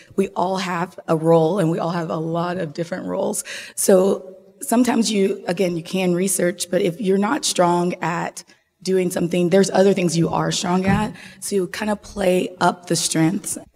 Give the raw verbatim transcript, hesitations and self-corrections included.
we all have a role and we all have a lot of different roles. So sometimes you, again, you can research, but if you're not strong at doing something, there's other things you are strong at. So you kind of play up the strengths.